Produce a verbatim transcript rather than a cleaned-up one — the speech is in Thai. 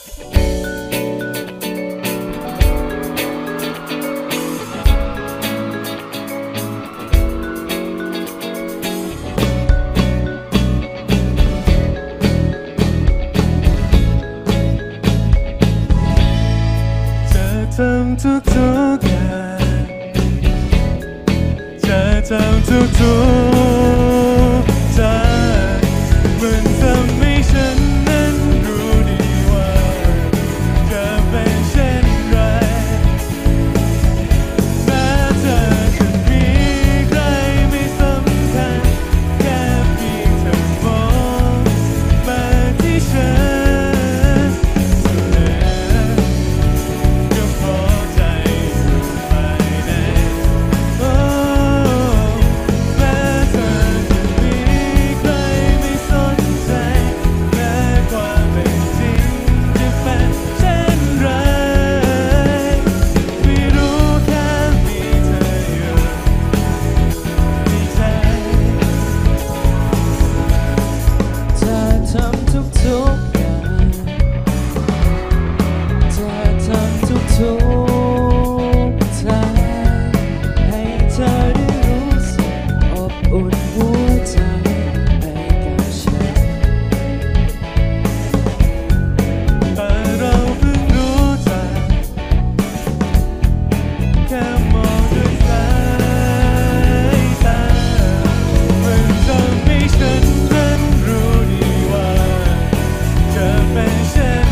ทำทุกๆอย่างจะทำทุกๆจากมันทำให้ฉันนั้นรู้ดีว่าจะเป็นเช่นไรแม้เธอจะมีใครไม่สำคัญแค่เพียงเธอมองมาที่ฉันฉันนั้นรู้ดีว่าจะเป็นเช่น